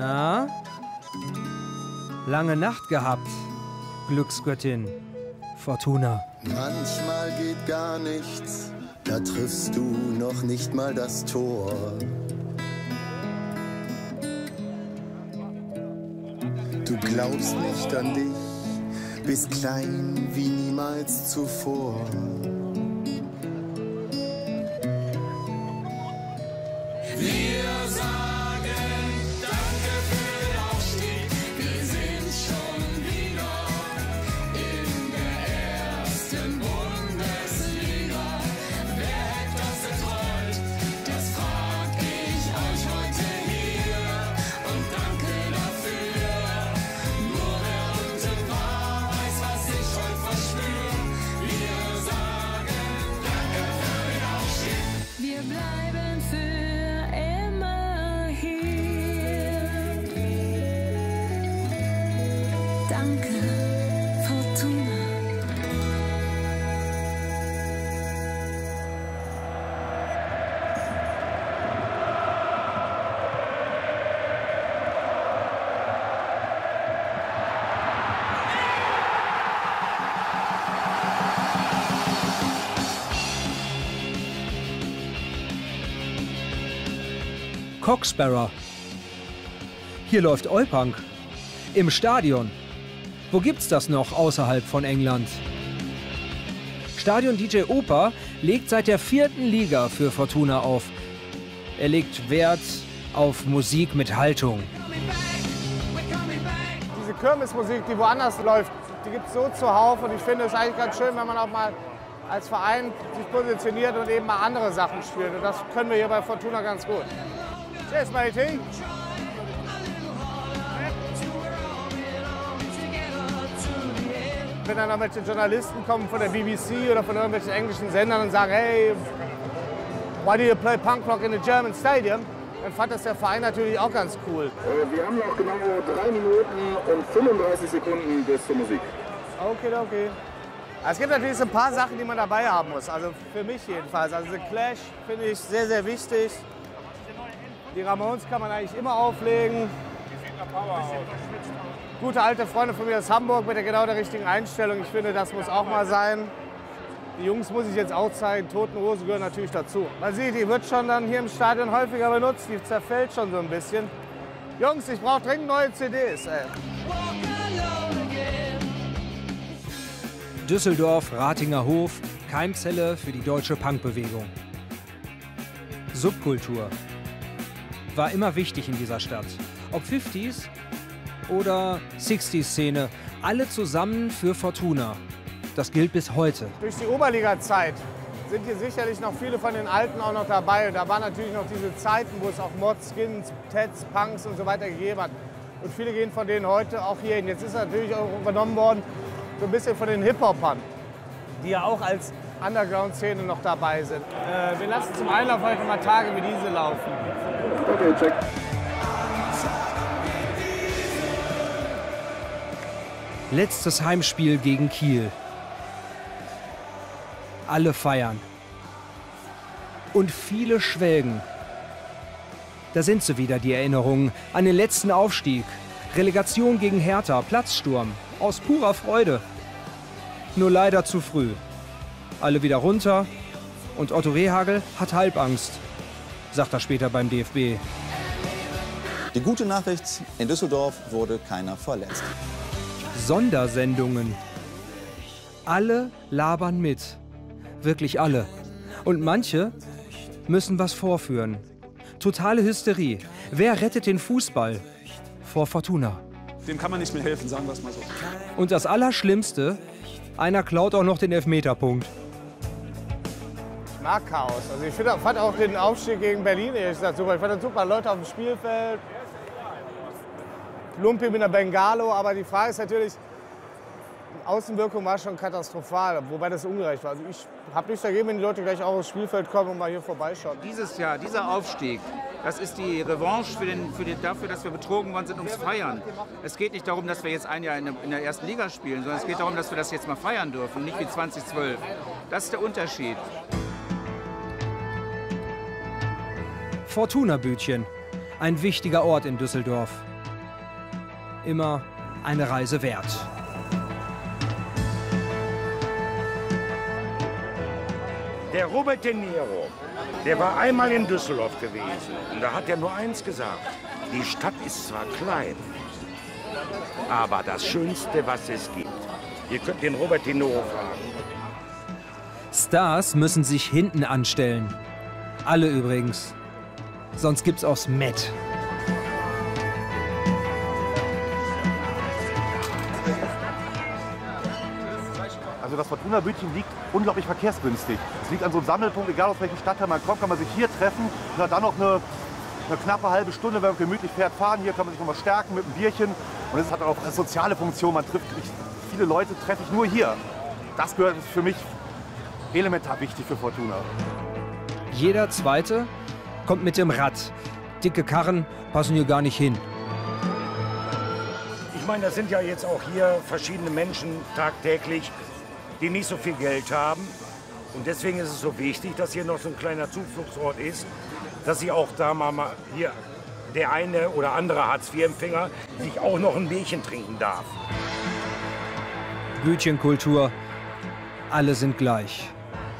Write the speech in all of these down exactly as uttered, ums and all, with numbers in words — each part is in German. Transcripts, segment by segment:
Na? Lange Nacht gehabt, Glücksgöttin Fortuna. Manchmal geht gar nichts, da triffst du noch nicht mal das Tor. Du glaubst nicht an dich, bist klein wie niemals zuvor. Wir sagen Danke für den Aufstieg. Wir sind schon wieder in der ersten Bundesliga. Wer hätte das erträumt? Das frag ich euch heute hier. Und danke dafür. Nur wer unten war, weiß, was ich heute verspür. Wir sagen Danke für den Aufstieg. Wir bleiben für immer hier. Danke, Fortuna. Cocksparrow. Hier läuft Olpunk. Im Stadion. Wo gibt's das noch außerhalb von England? Stadion-D J Opa legt seit der vierten Liga für Fortuna auf. Er legt Wert auf Musik mit Haltung. Diese Kirmesmusik, die woanders läuft, die gibt es so zuhauf. Und ich finde es eigentlich ganz schön, wenn man auch mal als Verein sich positioniert und eben mal andere Sachen spielt. Und das können wir hier bei Fortuna ganz gut. Cheers, matey. Wenn dann irgendwelche Journalisten kommen von der B B C oder von irgendwelchen englischen Sendern und sagen, hey, why do you play punk rock in a German stadium? Dann fand das der Verein natürlich auch ganz cool. Wir haben noch genau drei Minuten und fünfunddreißig Sekunden bis zur Musik. Okay, okay. Es gibt natürlich so ein paar Sachen, die man dabei haben muss. Also für mich jedenfalls. Also The Clash finde ich sehr, sehr wichtig. Die Ramones kann man eigentlich immer auflegen. Gute alte Freunde von mir aus Hamburg mit der genau der richtigen Einstellung. Ich finde, das muss auch mal sein. Die Jungs muss ich jetzt auch zeigen. Toten Hosen gehören natürlich dazu. Man sieht, die wird schon dann hier im Stadion häufiger benutzt. Die zerfällt schon so ein bisschen. Jungs, ich brauche dringend neue C Ds. Ey. Düsseldorf, Ratinger Hof, Keimzelle für die deutsche Punkbewegung. Subkultur war immer wichtig in dieser Stadt. Ob fünfziger oder sechziger-Szene, alle zusammen für Fortuna. Das gilt bis heute. Durch die Oberliga-Zeit sind hier sicherlich noch viele von den Alten auch noch dabei. Und da waren natürlich noch diese Zeiten, wo es auch Mods, Skins, Tats, Punks und so weiter gegeben hat. Und viele gehen von denen heute auch hier hin. Jetzt ist er natürlich auch übernommen worden, so ein bisschen von den Hip-Hopern, die ja auch als Underground-Szene noch dabei sind. Äh, wir lassen zum Einlauf heute mal Tage wie diese laufen. Okay, check. Letztes Heimspiel gegen Kiel. Alle feiern. Und viele schwelgen. Da sind sie wieder, die Erinnerungen an den letzten Aufstieg. Relegation gegen Hertha, Platzsturm. Aus purer Freude. Nur leider zu früh. Alle wieder runter. Und Otto Rehhagel hat Halbangst, sagt er später beim D F B. Die gute Nachricht, in Düsseldorf wurde keiner verletzt. Sondersendungen. Alle labern mit. Wirklich alle. Und manche müssen was vorführen. Totale Hysterie. Wer rettet den Fußball vor Fortuna? Dem kann man nicht mehr helfen, sagen wir es mal so. Und das Allerschlimmste, einer klaut auch noch den Elfmeterpunkt. Ich mag Chaos. Also ich find, fand auch den Aufstieg gegen Berlin ehrlich gesagt super. Ich fand das super, Leute auf dem Spielfeld. Lumpi mit einer Bengalo, aber die Frage ist natürlich, die Außenwirkung war schon katastrophal, wobei das ungerecht war. Also ich habe nichts dagegen, wenn die Leute gleich auch aufs Spielfeld kommen und mal hier vorbeischauen. Dieses Jahr, dieser Aufstieg, das ist die Revanche für den, für den, dafür, dass wir betrogen worden sind, ums Feiern. Es geht nicht darum, dass wir jetzt ein Jahr in der, in der ersten Liga spielen, sondern es geht darum, dass wir das jetzt mal feiern dürfen, nicht wie zweitausendzwölf. Das ist der Unterschied. Fortuna-Bütchen, ein wichtiger Ort in Düsseldorf. immer eine Reise wert. Der Robert De Niro, der war einmal in Düsseldorf gewesen und da hat er nur eins gesagt: Die Stadt ist zwar klein, aber das Schönste, was es gibt. Ihr könnt den Robert De Niro fragen. Stars müssen sich hinten anstellen. Alle übrigens. Sonst gibt's aufs Met. Also das Fortuna-Bütchen liegt unglaublich verkehrsgünstig. Es liegt an so einem Sammelpunkt, egal aus welchem Stadtteil man kommt, kann man sich hier treffen und hat dann noch eine, eine knappe halbe Stunde, wenn man gemütlich fährt, fahren. Hier kann man sich noch mal stärken mit einem Bierchen. Und es hat auch eine soziale Funktion. Man trifft viele Leute, treffe ich nur hier. Das gehört für mich elementar wichtig für Fortuna. Jeder Zweite kommt mit dem Rad. Dicke Karren passen hier gar nicht hin. Ich meine, das sind ja jetzt auch hier verschiedene Menschen tagtäglich, die nicht so viel Geld haben. Und deswegen ist es so wichtig, dass hier noch so ein kleiner Zufluchtsort ist, dass sie auch da mal hier der eine oder andere Hartz vier Empfänger sich auch noch ein Bierchen trinken darf. Bütchenkultur, alle sind gleich.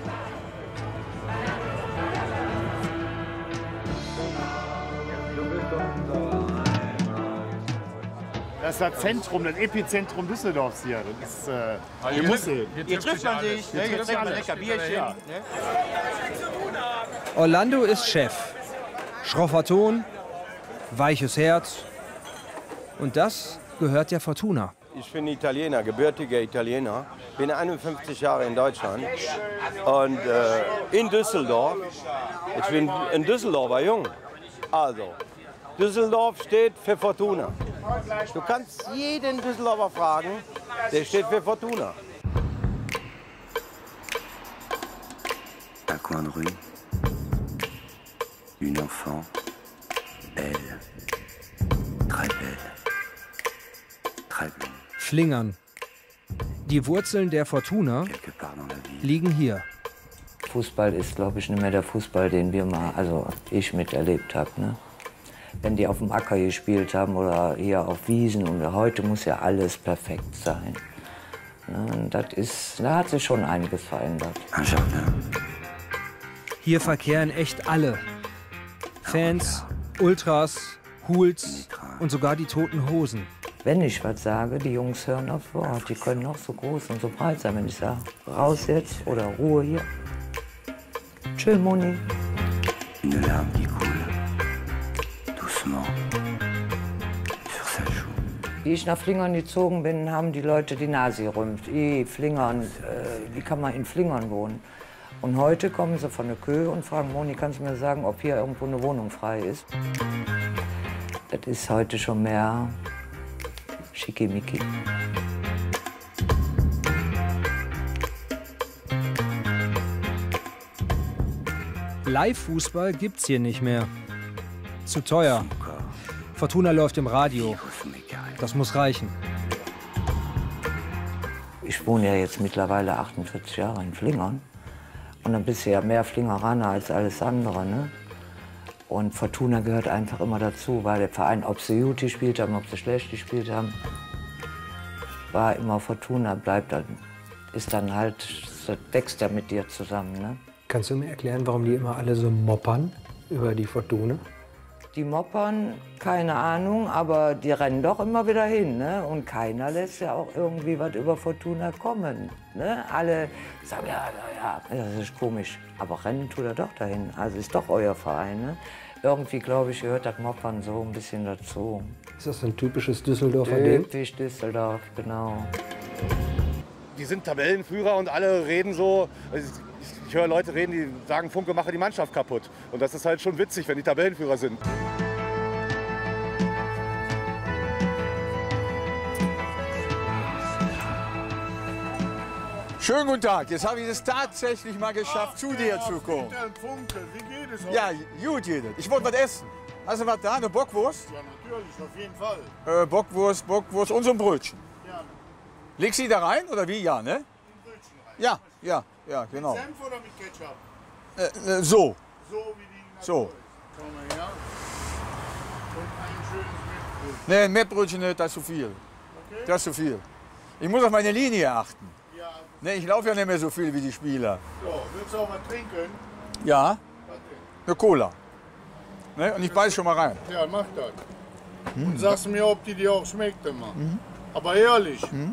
Das ist das Zentrum, das Epizentrum Düsseldorfs hier. Das ist, äh, hier, Düssel. Hier, hier trifft man sich, hier, hier trinkt man lecker Bierchen. Ja. Orlando ist Chef. Schroffer Ton, weiches Herz. Und das gehört der Fortuna. Ich bin Italiener, gebürtiger Italiener. Bin einundfünfzig Jahre in Deutschland und äh, in Düsseldorf. Ich bin ein Düsseldorfer Jung. Also, Düsseldorf steht für Fortuna. Du kannst jeden Düsseldorfer fragen, der steht für Fortuna. Un coin de rue, une enfant, belle, très belle, très belle. Flingern. Die Wurzeln der Fortuna liegen hier. Fußball ist, glaube ich, nicht mehr der Fußball, den wir mal, also ich miterlebt habe. Ne? Wenn die auf dem Acker gespielt haben oder hier auf Wiesen. Und heute muss ja alles perfekt sein. Und das ist, da hat sich schon einiges verändert. Hier verkehren echt alle. Fans, Ultras, Hools und sogar die Toten Hosen. Wenn ich was sage, die Jungs hören auf Wort. Die können noch so groß und so breit sein, wenn ich sage, raus jetzt oder Ruhe hier. Tschö, Moni. Une larme qui coule, doucement, sur sa joue. Wie ich nach Flingern gezogen bin, haben die Leute die Nase gerümpft. I, Flingern, äh, wie kann man in Flingern wohnen? Und heute kommen sie von der Köhe und fragen, Moni, kannst du mir sagen, ob hier irgendwo eine Wohnung frei ist? Das ist heute schon mehr schickimicki. Live-Fußball gibt's hier nicht mehr. Zu teuer. Fortuna läuft im Radio. Das muss reichen. Ich wohne ja jetzt mittlerweile achtundvierzig Jahre in Flingern. Und dann bist du ja mehr Flingeraner als alles andere. Ne? Und Fortuna gehört einfach immer dazu, weil der Verein, ob sie gut gespielt haben, ob sie schlecht gespielt haben, war immer Fortuna, bleibt dann, ist dann halt, das wächst ja mit dir zusammen. Ne? Kannst du mir erklären, warum die immer alle so moppern über die Fortuna? Die moppern, keine Ahnung, aber die rennen doch immer wieder hin. Ne? Und keiner lässt ja auch irgendwie was über Fortuna kommen. Ne? Alle sagen, ja, ja, ja, das ist komisch. Aber rennen tut er doch dahin. Also ist doch euer Verein. Ne? Irgendwie, glaube ich, gehört das Moppern so ein bisschen dazu. Ist das ein typisches Düsseldorfer Ding? Typisch Düsseldorf, genau. Die sind Tabellenführer und alle reden so. Ich höre Leute reden, die sagen, Funke mache die Mannschaft kaputt. Und das ist halt schon witzig, wenn die Tabellenführer sind. Schönen guten Tag. Jetzt habe ich es tatsächlich mal geschafft, Ach, zu dir ja, zu kommen. Funke, wie geht es heute? Ja, gut geht es. Ich wollte was essen. Hast du was da? Eine Bockwurst? Ja, natürlich, auf jeden Fall. Äh, Bockwurst, Bockwurst und so ein Brötchen. Ja. Legst du die da rein oder wie? Ja, ne? Ein Brötchen rein. Ja, ja, ja, genau. Mit Senf oder mit Ketchup? Äh, äh, so. So wie die So. Komm mal her. Und ein schönes Nee, ein Mettbrötchen nicht, das ist zu viel. Das ist zu viel. Ich muss auf meine Linie achten. Nee, ich laufe ja nicht mehr so viel wie die Spieler. So, willst du auch mal trinken? Ja, eine Cola. Ne? Und ich beiß schon mal rein. Ja, mach das. Hm. Und sagst mir, ob die dir auch schmeckt immer. Mhm. Aber ehrlich. Mhm.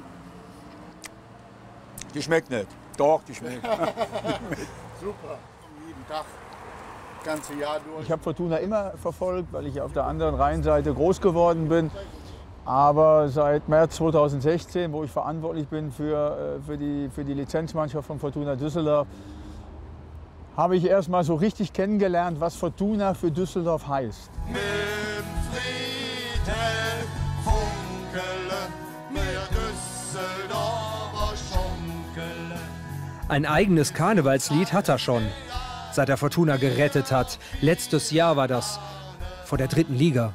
Die schmeckt nicht. Doch, die schmeckt. Super. Jeden Tag. Das ganze Jahr durch. Ich habe Fortuna immer verfolgt, weil ich auf der anderen Rheinseite groß geworden bin. Aber seit März zweitausendsechzehn, wo ich verantwortlich bin für, für, die, für die Lizenzmannschaft von Fortuna Düsseldorf, habe ich erst mal so richtig kennengelernt, was Fortuna für Düsseldorf heißt. Ein eigenes Karnevalslied hat er schon, seit er Fortuna gerettet hat. Letztes Jahr war das, vor der dritten Liga.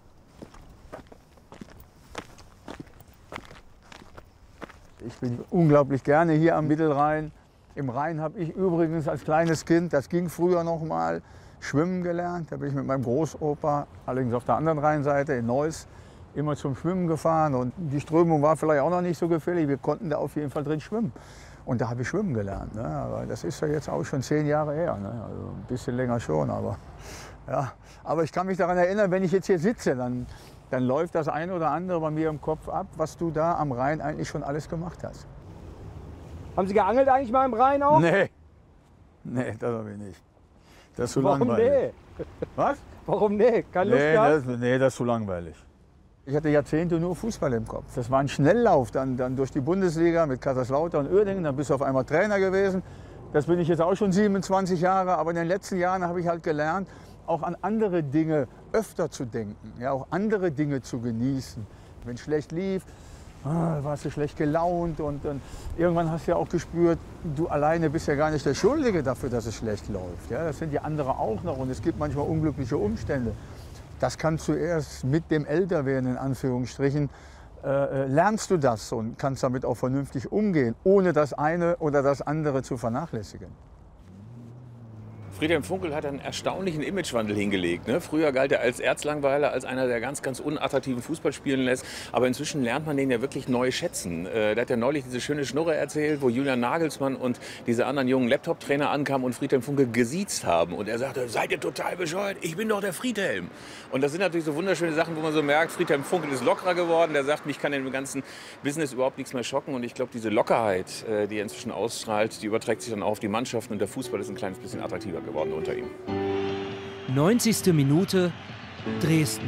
Ich bin unglaublich gerne hier am Mittelrhein. Im Rhein habe ich übrigens als kleines Kind, das ging früher noch mal, schwimmen gelernt. Da bin ich mit meinem Großopa, allerdings auf der anderen Rheinseite in Neuss, immer zum Schwimmen gefahren. Und die Strömung war vielleicht auch noch nicht so gefährlich. Wir konnten da auf jeden Fall drin schwimmen. Und da habe ich schwimmen gelernt. Ne? Aber das ist ja jetzt auch schon zehn Jahre her. Ne? Also ein bisschen länger schon. Aber, ja. aber ich kann mich daran erinnern, wenn ich jetzt hier sitze, dann, dann läuft das eine oder andere bei mir im Kopf ab, was du da am Rhein eigentlich schon alles gemacht hast. Haben Sie geangelt eigentlich mal im Rhein auch? Nee. Nee, das habe ich nicht. Das ist zu Warum langweilig. nee? Was? Warum nee? Keine Lust Nee, gehabt? das, nee, das ist zu langweilig. Ich hatte Jahrzehnte nur Fußball im Kopf. Das war ein Schnelllauf, dann, dann durch die Bundesliga mit Kaiserslautern und Uerdingen. Dann bist du auf einmal Trainer gewesen. Das bin ich jetzt auch schon siebenundzwanzig Jahre. Aber in den letzten Jahren habe ich halt gelernt, auch an andere Dinge öfter zu denken. Ja, auch andere Dinge zu genießen. Wenn es schlecht lief, ah, warst du schlecht gelaunt. Und, und irgendwann hast du ja auch gespürt, du alleine bist ja gar nicht der Schuldige dafür, dass es schlecht läuft. Ja, das sind die anderen auch noch. Und es gibt manchmal unglückliche Umstände. Das kannst du erst mit dem Älterwerden, in Anführungsstrichen, äh, lernst du das und kannst damit auch vernünftig umgehen, ohne das eine oder das andere zu vernachlässigen. Friedhelm Funkel hat einen erstaunlichen Imagewandel hingelegt. Ne? Früher galt er als Erzlangweiler, als einer, der ganz, ganz unattraktiven Fußball spielen lässt. Aber inzwischen lernt man den ja wirklich neu schätzen. Äh, der hat ja neulich diese schöne Schnurre erzählt, wo Julian Nagelsmann und diese anderen jungen Laptop-Trainer ankamen und Friedhelm Funkel gesiezt haben. Und er sagte, seid ihr total bescheuert? Ich bin doch der Friedhelm. Und das sind natürlich so wunderschöne Sachen, wo man so merkt, Friedhelm Funkel ist lockerer geworden. Der sagt, mich kann in dem ganzen Business überhaupt nichts mehr schocken. Und ich glaube, diese Lockerheit, äh, die er inzwischen ausstrahlt, die überträgt sich dann auch auf die Mannschaften. Und der Fußball ist ein kleines bisschen attraktiver geworden unter ihm. neunzigste Minute, Dresden.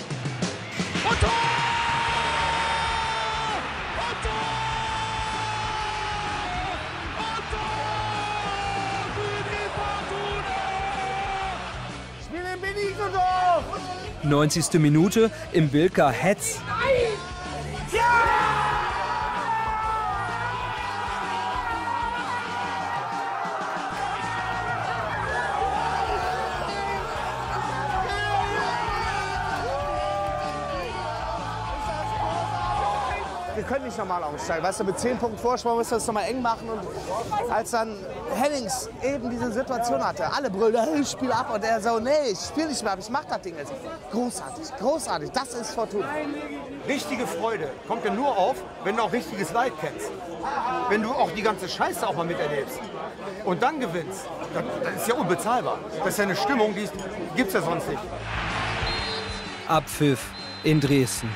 Spiel in Benito-Dorf! neunzigste Minute, im Bilka Hetz. Wir können nicht normal aussteigen. Weißt du, mit zehn Punkten Vorsprung müssen wir es nochmal eng machen. Und als dann Hennings eben diese Situation hatte, alle brüllen, hey, ich spiele ab. Und er so, nee, ich spiele nicht mehr ab, ich mach das Ding jetzt. Großartig, großartig, das ist Fortuna. Richtige Freude kommt ja nur auf, wenn du auch richtiges Leid kennst. Wenn du auch die ganze Scheiße auch mal miterlebst und dann gewinnst, das, das ist ja unbezahlbar. Das ist ja eine Stimmung, die gibt es ja sonst nicht. Abpfiff in Dresden.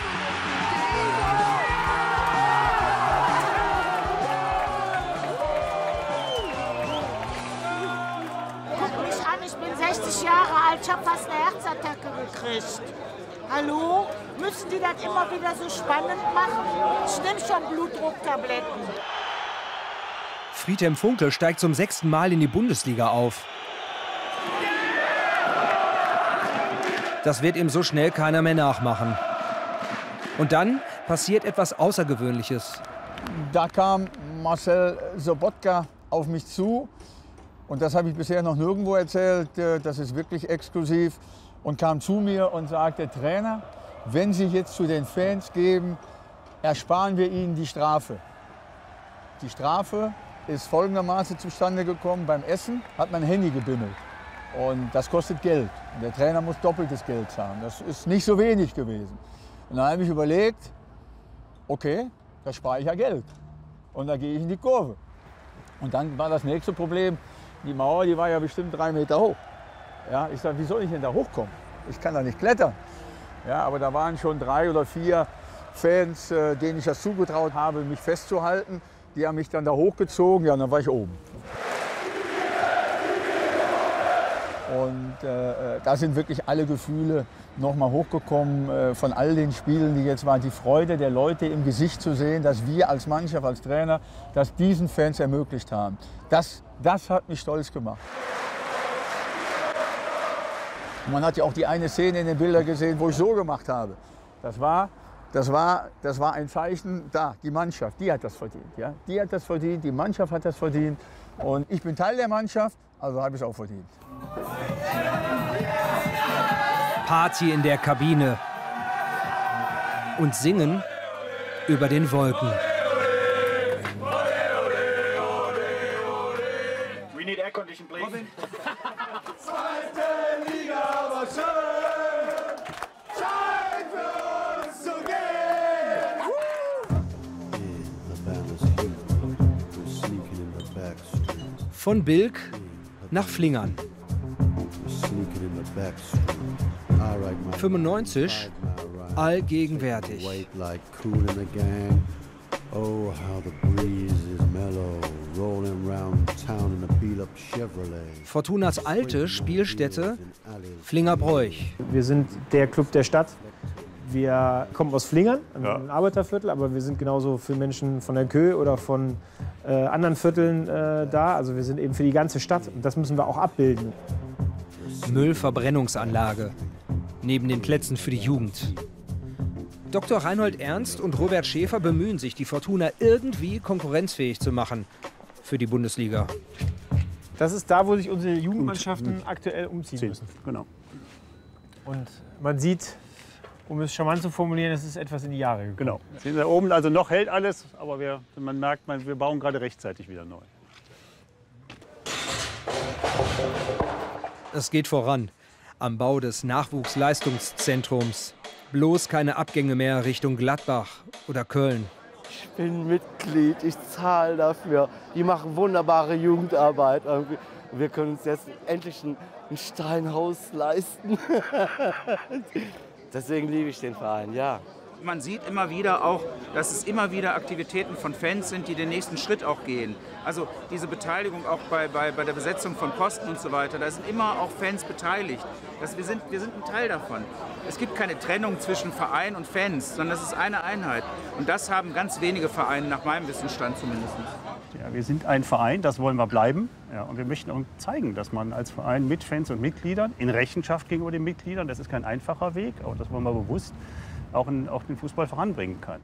Ich bin sechzig Jahre alt, ich habe fast eine Herzattacke gekriegt. Hallo? Müssen die das immer wieder so spannend machen? Ich nehme schon Blutdrucktabletten. Friedhelm Funkel steigt zum sechsten Mal in die Bundesliga auf. Das wird ihm so schnell keiner mehr nachmachen. Und dann passiert etwas Außergewöhnliches. Da kam Marcel Sobotka auf mich zu. Und das habe ich bisher noch nirgendwo erzählt, das ist wirklich exklusiv. Und kam zu mir und sagte, Trainer, wenn Sie jetzt zu den Fans geben, ersparen wir Ihnen die Strafe. Die Strafe ist folgendermaßen zustande gekommen, beim Essen hat mein Handy gebimmelt. Und das kostet Geld. Und der Trainer muss doppeltes Geld zahlen. Das ist nicht so wenig gewesen. Und dann habe ich überlegt, okay, da spare ich ja Geld. Und da gehe ich in die Kurve. Und dann war das nächste Problem, die Mauer, die war ja bestimmt drei Meter hoch. Ja, ich sage, wie soll ich denn da hochkommen? Ich kann da nicht klettern. Ja, aber da waren schon drei oder vier Fans, äh, denen ich das zugetraut habe, mich festzuhalten. Die haben mich dann da hochgezogen, ja, und dann war ich oben. Und äh, da sind wirklich alle Gefühle noch mal hochgekommen äh, von all den Spielen, die jetzt waren. Die Freude der Leute im Gesicht zu sehen, dass wir als Mannschaft, als Trainer, das diesen Fans ermöglicht haben. Das, das hat mich stolz gemacht. Und man hat ja auch die eine Szene in den Bildern gesehen, wo ich so gemacht habe. Das war, das war, das war ein Zeichen, da, die Mannschaft, die hat das verdient. Ja? Die hat das verdient, die Mannschaft hat das verdient. Und ich bin Teil der Mannschaft, also habe ich es auch verdient. Party in der Kabine und singen über den Wolken. We need air condition, please. Zweite Liga war schön, Zeit für uns zu gehen. Von Bilk nach Flingern. fünfundneunzig, allgegenwärtig. Fortunas alte Spielstätte Flingerbräuch. Wir sind der Club der Stadt. Wir kommen aus Flingern, einem Arbeiterviertel, aber wir sind genauso für Menschen von der Kö oder von äh, anderen Vierteln äh, da. Also wir sind eben für die ganze Stadt und das müssen wir auch abbilden. Müllverbrennungsanlage neben den Plätzen für die Jugend. Doktor Reinhold Ernst und Robert Schäfer bemühen sich, die Fortuna irgendwie konkurrenzfähig zu machen für die Bundesliga. Das ist da, wo sich unsere Jugendmannschaften aktuell umziehen müssen. Genau. Und man sieht, um es charmant zu formulieren, es ist etwas in die Jahre gekommen. Genau. Sehen Sie da oben, also noch hält alles, aber wir, man merkt, man, wir bauen gerade rechtzeitig wieder neu. Es geht voran am Bau des Nachwuchsleistungszentrums. Bloß keine Abgänge mehr Richtung Gladbach oder Köln. Ich bin Mitglied, ich zahle dafür. Die machen wunderbare Jugendarbeit. Wir können uns jetzt endlich ein, ein Steinhaus leisten. Deswegen liebe ich den Verein, ja. Man sieht immer wieder auch, dass es immer wieder Aktivitäten von Fans sind, die den nächsten Schritt auch gehen. Also diese Beteiligung auch bei, bei, bei der Besetzung von Posten und so weiter, da sind immer auch Fans beteiligt. Das, wir, sind, wir sind ein Teil davon. Es gibt keine Trennung zwischen Verein und Fans, sondern es ist eine Einheit. Und das haben ganz wenige Vereine, nach meinem Wissensstand zumindest. Ja, wir sind ein Verein, das wollen wir bleiben. Ja, und wir möchten auch zeigen, dass man als Verein mit Fans und Mitgliedern in Rechenschaft gegenüber den Mitgliedern, das ist kein einfacher Weg, aber das wollen wir bewusst, auch, in, auch den Fußball voranbringen kann.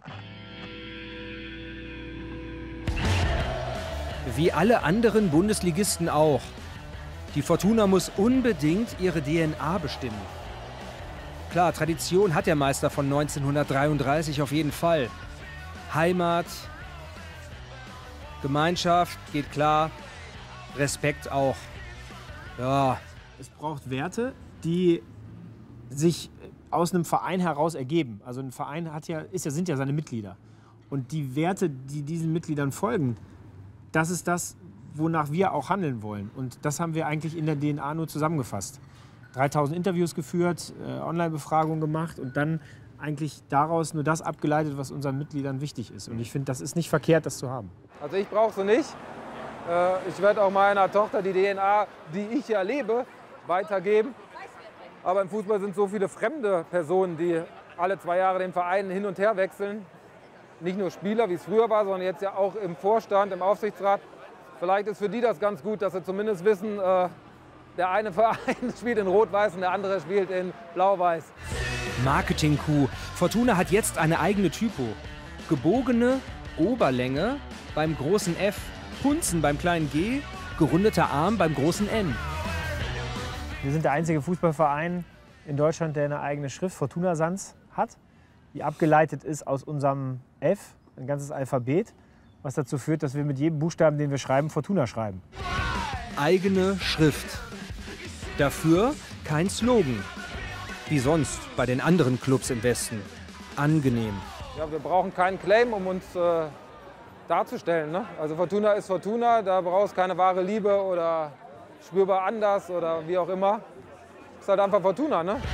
Wie alle anderen Bundesligisten auch. Die Fortuna muss unbedingt ihre D N A bestimmen. Klar, Tradition hat der Meister von neunzehnhundertdreiunddreißig auf jeden Fall. Heimat, Gemeinschaft geht klar, Respekt auch. Ja. Es braucht Werte, die sich aus einem Verein heraus ergeben. Also ein Verein hat ja, ist ja, sind ja seine Mitglieder. Und die Werte, die diesen Mitgliedern folgen, das ist das, wonach wir auch handeln wollen. Und das haben wir eigentlich in der D N A nur zusammengefasst. dreitausend Interviews geführt, äh, Online-Befragungen gemacht und dann eigentlich daraus nur das abgeleitet, was unseren Mitgliedern wichtig ist. Und ich finde, das ist nicht verkehrt, das zu haben. Also ich brauche sie nicht. Äh, ich werde auch meiner Tochter die D N A, die ich ja lebe, weitergeben. Aber im Fußball sind so viele fremde Personen, die alle zwei Jahre den Verein hin und her wechseln. Nicht nur Spieler, wie es früher war, sondern jetzt ja auch im Vorstand, im Aufsichtsrat. Vielleicht ist für die das ganz gut, dass sie zumindest wissen, äh, der eine Verein spielt in Rot-Weiß und der andere spielt in Blau-Weiß. Marketing-Coup. Fortuna hat jetzt eine eigene Typo. Gebogene Oberlänge beim großen F, Punzen beim kleinen G, gerundeter Arm beim großen N. Wir sind der einzige Fußballverein in Deutschland, der eine eigene Schrift, Fortuna Sans, hat, die abgeleitet ist aus unserem F, ein ganzes Alphabet, was dazu führt, dass wir mit jedem Buchstaben, den wir schreiben, Fortuna schreiben. Eigene Schrift. Dafür kein Slogan. Wie sonst bei den anderen Clubs im Westen. Angenehm. Ja, wir brauchen keinen Claim, um uns äh, darzustellen. Ne? Also Fortuna ist Fortuna, da brauchst du keine wahre Liebe oder spürbar anders oder wie auch immer. Ist halt einfach Fortuna, ne?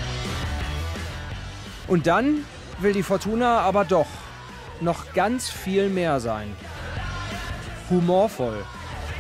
Und dann will die Fortuna aber doch noch ganz viel mehr sein. Humorvoll.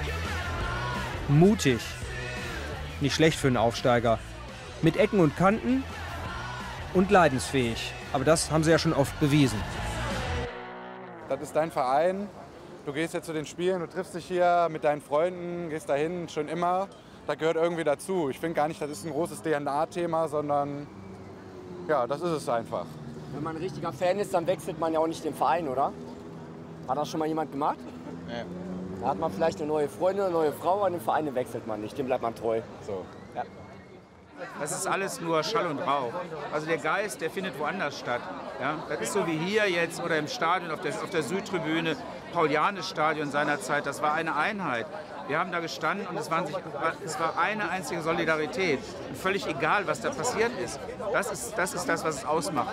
Mutig. Nicht schlecht für einen Aufsteiger. Mit Ecken und Kanten und leidensfähig. Aber das haben sie ja schon oft bewiesen. Das ist dein Verein. Du gehst jetzt zu den Spielen, du triffst dich hier mit deinen Freunden, gehst dahin, schon immer. Das gehört irgendwie dazu. Ich finde gar nicht, das ist ein großes D N A-Thema, sondern ja, das ist es einfach. Wenn man ein richtiger Fan ist, dann wechselt man ja auch nicht den Verein, oder? Hat das schon mal jemand gemacht? Nee. Da hat man vielleicht eine neue Freundin, eine neue Frau, an den Verein wechselt man nicht, dem bleibt man treu. So. Ja. Das ist alles nur Schall und Rauch. Also der Geist, der findet woanders statt. Ja? Das ist so wie hier jetzt oder im Stadion, auf der, auf der Südtribüne, Paulianes-Stadion seinerzeit. Das war eine Einheit. Wir haben da gestanden und es, waren sich, es war eine einzige Solidarität. Und völlig egal, was da passiert ist. Das ist das, ist das was es ausmacht.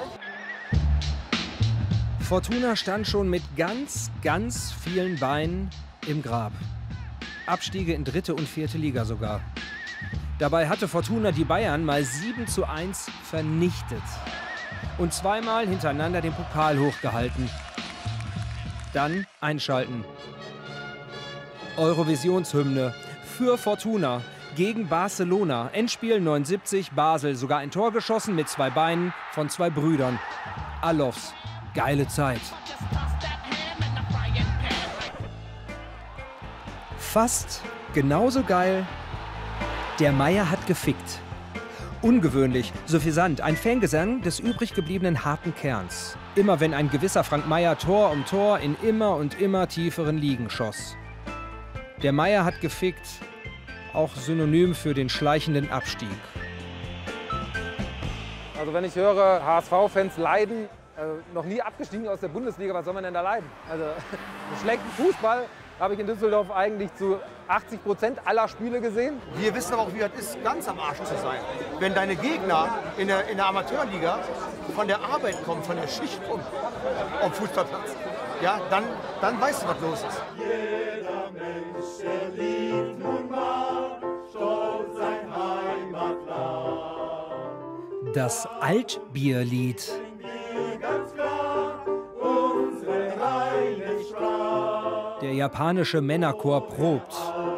Fortuna stand schon mit ganz, ganz vielen Beinen im Grab. Abstiege in dritte und vierte Liga sogar. Dabei hatte Fortuna die Bayern mal sieben zu eins vernichtet. Und zweimal hintereinander den Pokal hochgehalten. Dann einschalten. Eurovisionshymne für Fortuna gegen Barcelona. Endspiel neunundsiebzig, Basel. Sogar ein Tor geschossen mit zwei Beinen von zwei Brüdern. Alofs. Geile Zeit. Fast genauso geil. Der Meier hat gefickt. Ungewöhnlich, suffisant, ein Fangesang des übrig gebliebenen harten Kerns. Immer wenn ein gewisser Frank Meier Tor um Tor in immer und immer tieferen Ligen schoss. Der Meier hat gefickt, auch synonym für den schleichenden Abstieg. Also wenn ich höre, H S V-Fans leiden, äh, noch nie abgestiegen aus der Bundesliga, was soll man denn da leiden? Also schlechten Fußball habe ich in Düsseldorf eigentlich zu achtzig Prozent aller Spiele gesehen. Wir wissen aber auch, wie das ist, ganz am Arsch zu sein. Wenn deine Gegner in der, in der Amateurliga von der Arbeit kommen, von der Schicht kommen, am Fußballplatz, ja, dann, dann weißt du, was los ist. Jeder Mensch, der liebt nun mal, stolz sein Heimatland. Das Altbierlied. Ganz klar, unsere reine Sprache. Der japanische Männerchor probt.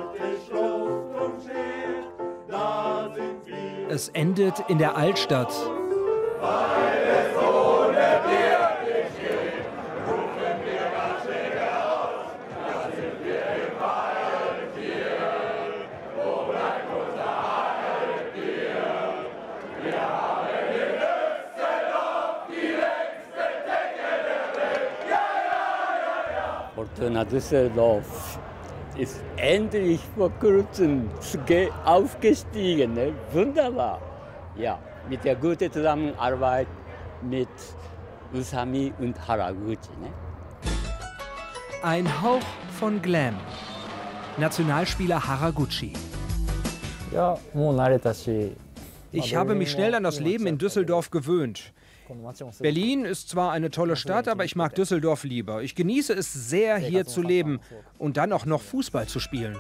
Es endet in der Altstadt. Weil es ohne Bier nicht geht, rufen wir ganz schnell heraus. Da sind wir im Altbier. Wo bleibt unser Altbier? Wir haben in Düsseldorf die längste Decke der Welt. Ja, ja, ja, ja. Fortuna Düsseldorf ist endlich vor kurzem aufgestiegen. Ne? Wunderbar. Ja, mit der guten Zusammenarbeit mit Usami und Haraguchi. Ne? Ein Hauch von Glam. Nationalspieler Haraguchi. Ja, ich habe mich schnell an das Leben in Düsseldorf gewöhnt. Berlin ist zwar eine tolle Stadt, aber ich mag Düsseldorf lieber. Ich genieße es sehr, hier zu leben und dann auch noch Fußball zu spielen.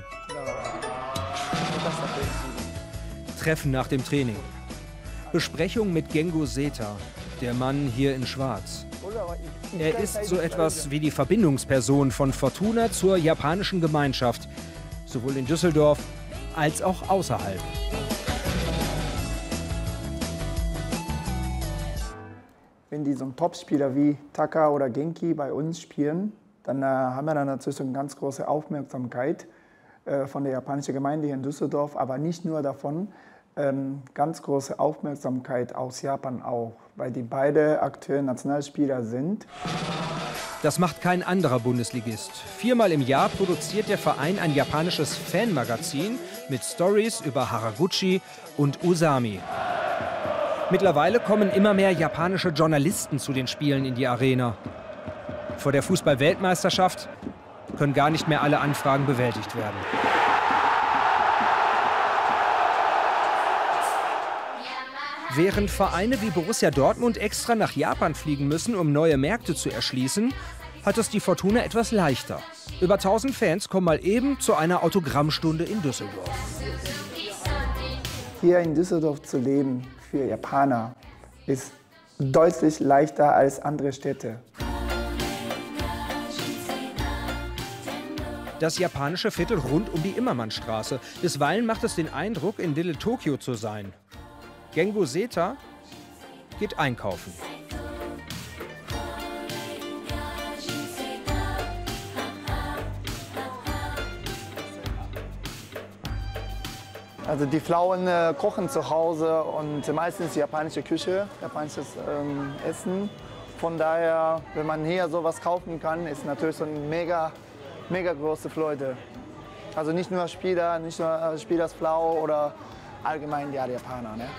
Treffen nach dem Training. Besprechung mit Gengo Seta, der Mann hier in Schwarz. Er ist so etwas wie die Verbindungsperson von Fortuna zur japanischen Gemeinschaft, sowohl in Düsseldorf als auch außerhalb. Wenn die so einen Topspieler wie Taka oder Genki bei uns spielen, dann äh, haben wir dann natürlich eine ganz große Aufmerksamkeit äh, von der japanischen Gemeinde hier in Düsseldorf, aber nicht nur davon, ähm, ganz große Aufmerksamkeit aus Japan auch, weil die beide Akteure Nationalspieler sind. Das macht kein anderer Bundesligist. Viermal im Jahr produziert der Verein ein japanisches Fanmagazin mit Stories über Haraguchi und Usami. Mittlerweile kommen immer mehr japanische Journalisten zu den Spielen in die Arena. Vor der Fußball-Weltmeisterschaft können gar nicht mehr alle Anfragen bewältigt werden. Während Vereine wie Borussia Dortmund extra nach Japan fliegen müssen, um neue Märkte zu erschließen, hat es die Fortuna etwas leichter. Über tausend Fans kommen mal eben zu einer Autogrammstunde in Düsseldorf. Hier in Düsseldorf zu leben für Japaner ist deutlich leichter als andere Städte. Das japanische Viertel rund um die Immermannstraße. Bisweilen macht es den Eindruck, in Little Tokyo zu sein. Gengo Seta geht einkaufen. Also die Frauen äh, kochen zu Hause und meistens japanische Küche, japanisches ähm, Essen. Von daher, wenn man hier sowas kaufen kann, ist natürlich so eine mega, mega große Freude. Also nicht nur Spieler, nicht nur äh, Spielersfrau oder allgemein die Japaner. Ne?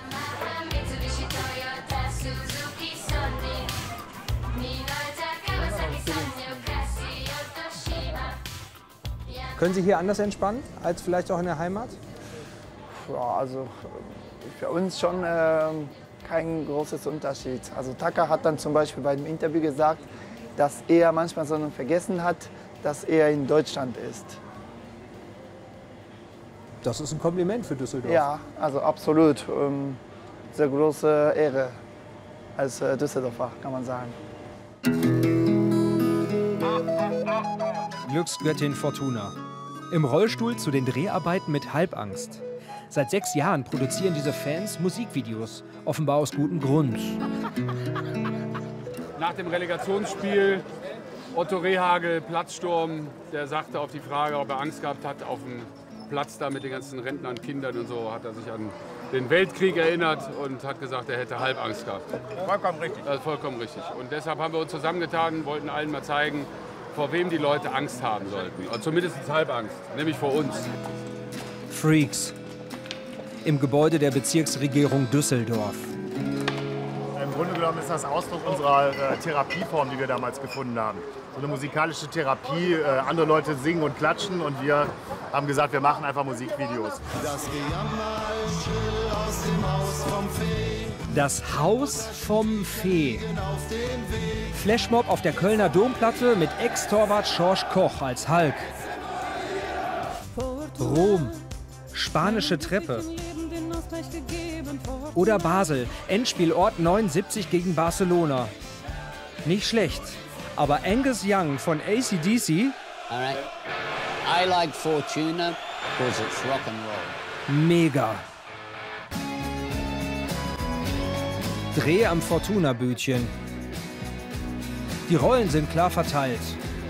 Können Sie hier anders entspannen als vielleicht auch in der Heimat? Ja, also für uns schon äh, kein großes Unterschied. Also Taka hat dann zum Beispiel bei dem Interview gesagt, dass er manchmal so vergessen hat, dass er in Deutschland ist. Das ist ein Kompliment für Düsseldorf. Ja, also absolut. Ähm, sehr große Ehre als äh, Düsseldorfer, kann man sagen. Glücksgöttin Fortuna. Im Rollstuhl zu den Dreharbeiten mit Halbangst. Seit sechs Jahren produzieren diese Fans Musikvideos, offenbar aus gutem Grund. Nach dem Relegationsspiel Otto Rehhagel, Platzsturm, der sagte auf die Frage, ob er Angst gehabt hat auf dem Platz da mit den ganzen Rentnern, Kindern und so, hat er sich an den Weltkrieg erinnert und hat gesagt, er hätte Halbangst gehabt. Vollkommen richtig. Das ist vollkommen richtig. Und deshalb haben wir uns zusammengetan, wollten allen mal zeigen, vor wem die Leute Angst haben sollten. Und zumindest Halbangst, nämlich vor uns. Freaks. Im Gebäude der Bezirksregierung Düsseldorf. Im Grunde genommen ist das Ausdruck unserer äh, Therapieform, die wir damals gefunden haben. So eine musikalische Therapie, äh, andere Leute singen und klatschen und wir haben gesagt, wir machen einfach Musikvideos. Das Gejammer aus dem Haus vom Fee. Das Haus vom Fee. Flashmob auf der Kölner Domplatte mit Ex-Torwart Schorsch Koch als Hulk. Rom. Spanische Treppe. Oder Basel, Endspielort neunundsiebzig gegen Barcelona. Nicht schlecht, aber Angus Young von A C D C... Alright. I like Fortuna because it's rock and roll. Mega. Dreh am Fortuna-Bütchen. Die Rollen sind klar verteilt.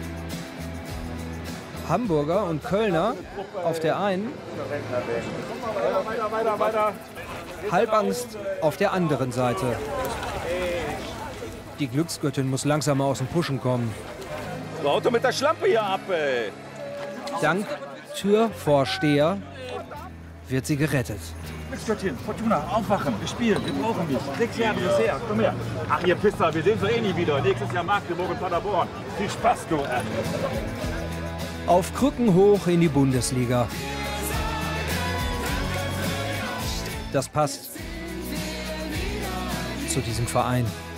Hamburger und Kölner auf der einen, Halbangst auf der anderen Seite. Die Glücksgöttin muss langsam aus dem Pushen kommen. Auto mit der Schlampe hier ab, ey. Dank Türvorsteher wird sie gerettet. Glücksgöttin, Fortuna, aufwachen, wir spielen, wir brauchen dich. Sechs Jahre bisher, komm her. Ach, ihr Pisser, wir sehen uns eh nie wieder. Nächstes Jahr Magdeburg und Paderborn. Viel Spaß, du. Auf Krücken hoch in die Bundesliga. Das passt zu diesem Verein.